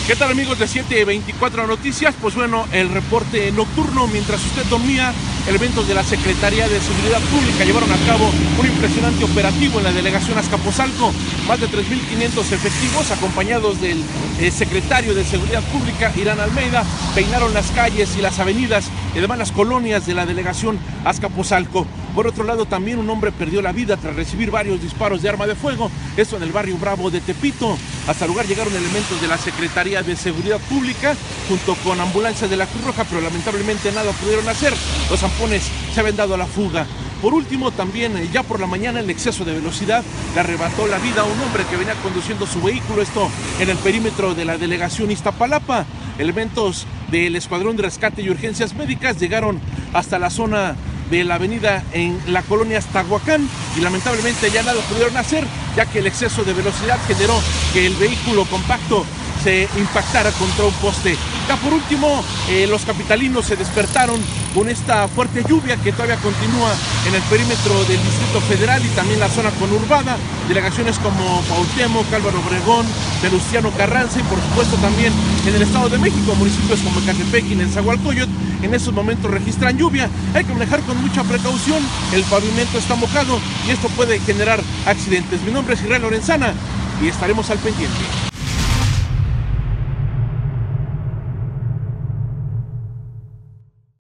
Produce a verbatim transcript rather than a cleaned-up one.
¿Qué tal, amigos de siete veinticuatro Noticias? Pues bueno, el reporte nocturno. Mientras usted dormía, elementos de la Secretaría de Seguridad Pública llevaron a cabo un impresionante operativo en la delegación Azcapotzalco. Más de tres mil quinientos efectivos, acompañados del eh, secretario de Seguridad Pública, Irán Almeida, peinaron las calles y las avenidas y además las colonias de la delegación Azcapotzalco. Por otro lado, también un hombre perdió la vida tras recibir varios disparos de arma de fuego, esto en el barrio Bravo de Tepito. Hasta el lugar llegaron elementos de la Secretaría de Seguridad Pública junto con ambulancias de la Cruz Roja, pero lamentablemente nada pudieron hacer. Los zampones se habían dado a la fuga. Por último, también ya por la mañana, el exceso de velocidad le arrebató la vida a un hombre que venía conduciendo su vehículo, esto en el perímetro de la delegación Iztapalapa. Elementos del Escuadrón de Rescate y Urgencias Médicas llegaron hasta la zona de la avenida en la colonia Aztahuacán y lamentablemente ya nada pudieron hacer, ya que el exceso de velocidad generó que el vehículo compacto se impactara contra un poste. Ya por último, eh, los capitalinos se despertaron con esta fuerte lluvia que todavía continúa en el perímetro del Distrito Federal y también la zona conurbada. Delegaciones como Cuauhtémoc, Álvaro Obregón, Venustiano Carranza y por supuesto también en el Estado de México, municipios como Ecatepec y Nezahualcóyotl, en estos momentos registran lluvia. Hay que manejar con mucha precaución, el pavimento está mojado y esto puede generar accidentes. Mi nombre es Israel Lorenzana y estaremos al pendiente.